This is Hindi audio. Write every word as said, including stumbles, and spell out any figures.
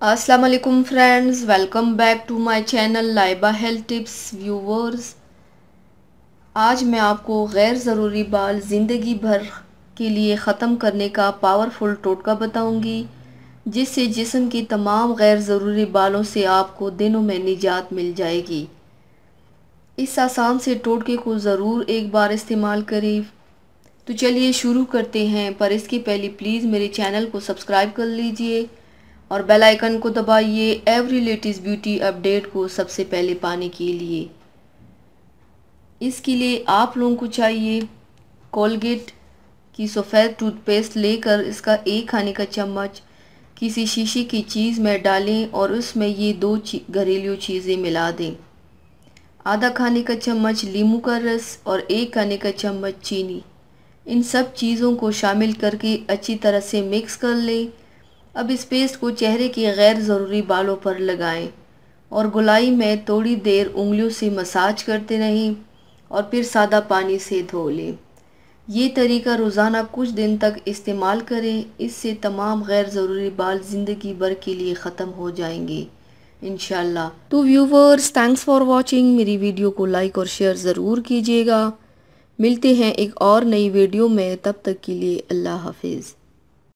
अस्सलाम वालेकुम friends, welcome back to my channel Laiba health tips viewers. आज मैं आपको गैर ज़रूरी बाल ज़िंदगी भर के लिए ख़त्म करने का पावरफुल टोटका बताऊंगी, जिससे जिस्म की तमाम गैर ज़रूरी बालों से आपको दिनों में निजात मिल जाएगी। इस आसान से टोटके को ज़रूर एक बार इस्तेमाल करें। तो चलिए शुरू करते हैं, पर इसके पहले प्लीज़ मेरे चैनल को सब्सक्राइब कर लीजिए और बेल आइकन को दबाइए एवरी लेटेस्ट ब्यूटी अपडेट को सबसे पहले पाने के लिए। इसके लिए आप लोगों को चाहिए कोलगेट की सफ़ेद टूथपेस्ट लेकर इसका एक खाने का चम्मच किसी शीशे की चीज़ में डालें और उसमें ये दो घरेलू चीज़ें मिला दें। आधा खाने का चम्मच नींबू का रस और एक खाने का चम्मच चीनी। इन सब चीज़ों को शामिल करके अच्छी तरह से मिक्स कर लें। अब इस पेस्ट को चेहरे के गैर ज़रूरी बालों पर लगाएं और गोलाई में थोड़ी देर उंगलियों से मसाज करते रहें और फिर सादा पानी से धो लें। ये तरीका रोज़ाना कुछ दिन तक इस्तेमाल करें, इससे तमाम गैर ज़रूरी बाल ज़िंदगी भर के लिए ख़त्म हो जाएंगे इंशाल्लाह। तो व्यूवर्स, थैंक्स फॉर वॉचिंग। मेरी वीडियो को लाइक और शेयर ज़रूर कीजिएगा। मिलते हैं एक और नई वीडियो में, तब तक के लिए अल्लाह हाफिज़।